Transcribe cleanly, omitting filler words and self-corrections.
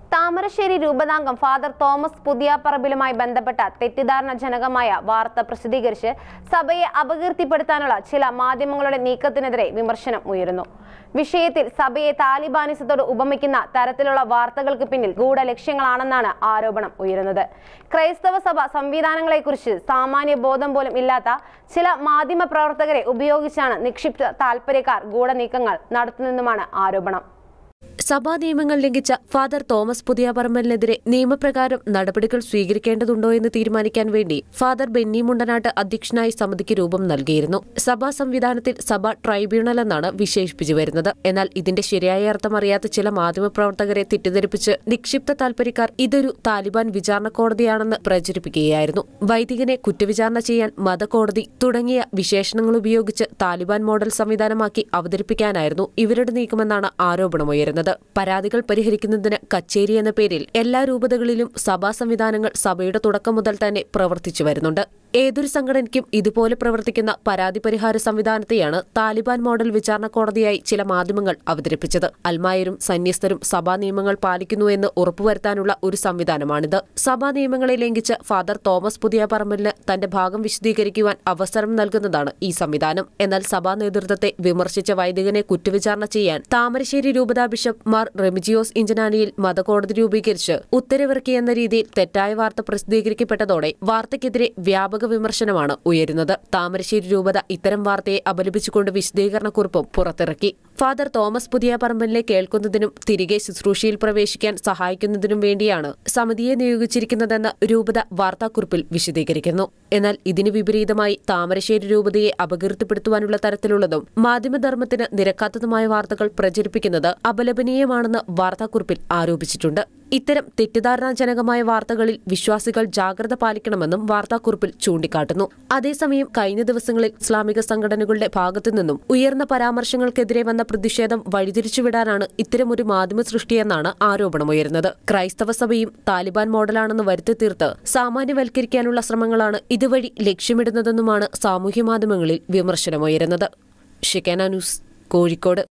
താമരശ്ശേരി രൂപതാംഗം father Thomas പുതിയാപ്പറമ്പിലുമായി ബന്ധപ്പെട്ട തെറ്റിദ്ധാരണജനകമായ വാർത്ത പ്രസിദ്ധീകരിച്ച് സഭയെ അപകീർത്തിപ്പെടുത്താനുള്ള ചില മാധ്യമങ്ങളുടെ നീക്കത്തിനെതിരെ വിമർശനം ഉയരുന്നു. വിഷയത്തിൽ സഭയെ താലിബാനിസത്തോട് ഉപമിക്കുന്ന തരത്തിലുള്ള വാർത്തകൾക്ക് പിന്നിൽ ഗൂഢലക്ഷ്യങ്ങളാണെന്നാണ് ആരോപണം ഉയരുന്നത്. ക്രൈസ്തവ സഭ സംവിധാനങ്ങളെക്കുറിച്ച് സാമാന്യ ബോധം പോലും ഇല്ലാത്ത ചില മാധ്യമ പ്രവർത്തകരെ ഉപയോഗിച്ചാണ് നിക്ഷിപ്ത താൽപര്യക്കാർ ഗൂഢനീക്കങ്ങൾ നടത്തുന്നതെന്നുമാണ് ആരോപണം. സഭാ നിയമങ്ങൾ ലംഘിച്ച ഫാദർ തോമസ് പുതിയാപ്പറമ്പിലിനെതിരെ നിയമപ്രകാരം നടപടികൾ സ്വീകരിക്കേണ്ടതുണ്ടോ എന്ന് തീരുമാനിക്കാൻ വേണ്ടി ഫാദർ ബെന്നി മുണ്ടനാട്ട് അധ്യക്ഷനായി സമിതിക്ക് രൂപം നൽകിയിരുന്നു. സഭാ സംവിധാനത്തിൽ സഭ ട്രൈബ്യൂണൽ എന്നാണ് വിശേഷിപ്പിച്ചു വരുന്നത്. എന്നാൽ ഇതിന്റെ ശരിയായ അർത്ഥം അറിയാത്ത ചില മാധ്യമപ്രവർത്തകരെ തെറ്റിദ്ധരിപ്പിച്ച് നിക്ഷിപ്ത താൽപര്യക്കാർ ഇതൊരു താലിബാൻ വിചാരണ കോടതിയാണെന്ന് പ്രചരിപ്പിക്കുകയായിരുന്നു. വൈദികനെ കുറ്റവിചാരണ ചെയ്യാൻ മതകോടതി തുടങ്ങിയ വിശേഷണങ്ങൾ ഉപയോഗിച്ച് താലിബാൻ മോഡൽ സംവിധാനമാക്കി അവതരിപ്പിക്കാനായിരുന്നു ഇവരുടെ നീക്കമെന്നാണ് ആരോപണമുയരുന്നത്. പരാതികൾ പരിഹരിക്കുന്നതിന് കച്ചേരി എന്ന പേരിൽ എല്ലാ രൂപതകളിലും സഭാ സംവിധാനങ്ങൾ സഭയുടെ തുടക്കം മുതൽ തന്നെ പ്രവർത്തിച്ചു വരുന്നുണ്ട്. ഏതൊരു സംഘടനയ്ക്കും ഇതുപോലെ പ്രവർത്തിക്കുന്ന പരാതി പരിഹാര സംവിധാനത്തെയാണ് താലിബാൻ മോഡൽ വിചാരണ കോടതിയായി ചില മാധ്യമങ്ങൾ അവതരിപ്പിച്ചത്. അൽമായരും സന്യസ്തരും സഭാ നിയമങ്ങൾ പാലിക്കുന്നുവെന്ന് ഉറപ്പുവരുത്താനുള്ള ഒരു സംവിധാനമാണിത്. സഭാ നിയമങ്ങളെ ലംഘിച്ച് ഫാദർ തോമസ് പുതിയാപ്പറമ്പിലിന് തന്റെ ഭാഗം വിശദീകരിക്കുവാൻ അവസരം നൽകുന്നതാണ് ഈ സംവിധാനം. എന്നാൽ സഭാ നേതൃത്വത്തെ വിമർശിച്ച വൈദികനെ കുറ്റവിചാരണ ചെയ്യാൻ താമരശ്ശേരി രൂപതാ ബിഷപ്പ് മാർ റെമിജിയോസ് ഇഞ്ചനാനിയിൽ മതകോടതി രൂപീകരിച്ച് ഉത്തരവിറക്കിയെന്ന രീതിയിൽ തെറ്റായ വാർത്ത പ്രസിദ്ധീകരിക്കപ്പെട്ടതോടെ വാർത്തയ്ക്കെതിരെ വ്യാപക വിമർശനമാണ് ഉയരുന്നത്. താമരശ്ശേരി രൂപത ഇത്തരം വാർത്തയെ അപലപിച്ചുകൊണ്ട് വിശദീകരണക്കുറിപ്പും പുറത്തിറക്കി. ഫാദർ തോമസ് പുതിയാപ്പറമ്പിലിനെ കേൾക്കുന്നതിനും തിരികെ ശുശ്രൂഷയിൽ പ്രവേശിക്കാൻ സഹായിക്കുന്നതിനും വേണ്ടിയാണ് സമിതിയെ നിയോഗിച്ചിരിക്കുന്നതെന്ന് രൂപത വാർത്താക്കുറിപ്പിൽ വിശദീകരിക്കുന്നു. എന്നാൽ ഇതിനു വിപരീതമായി താമരശ്ശേരി രൂപതയെ അപകീർത്തിപ്പെടുത്തുവാനുള്ള തരത്തിലുള്ളതും മാധ്യമധർമ്മത്തിന് നിരക്കാത്തതുമായ വാർത്തകൾ പ്രചരിപ്പിക്കുന്നത് അപലപനീയമാണെന്ന് വാർത്താക്കുറിപ്പിൽ ആരോപിച്ചിട്ടുണ്ട്. ഇത്തരം തെറ്റിദ്ധാരണാജനകമായ വാർത്തകളിൽ വിശ്വാസികൾ ജാഗ്രത പാലിക്കണമെന്നും വാർത്താക്കുറിപ്പിൽ ചൂണ്ടിക്കാട്ടുന്നു. അതേസമയം കഴിഞ്ഞ ദിവസങ്ങളിൽ ഇസ്ലാമിക സംഘടനകളുടെ ഭാഗത്തുനിന്നും ഉയർന്ന പരാമർശങ്ങൾക്കെതിരെ വന്ന പ്രതിഷേധം വഴിതിരിച്ചുവിടാനാണ് ഇത്തരമൊരു മാധ്യമ സൃഷ്ടിയെന്നാണ് ആരോപണമുയരുന്നത്. ക്രൈസ്തവ സഭയും താലിബാൻ മോഡലാണെന്ന് വരുത്തി തീർത്ത് സാമാന്യവൽക്കരിക്കാനുള്ള ശ്രമങ്ങളാണ് ഇതുവഴി ലക്ഷ്യമിടുന്നതെന്നുമാണ് സാമൂഹ്യ മാധ്യമങ്ങളിൽ വിമർശനമുയരുന്നത്. ഷിക്കാന ന്യൂസ്, കോഴിക്കോട്.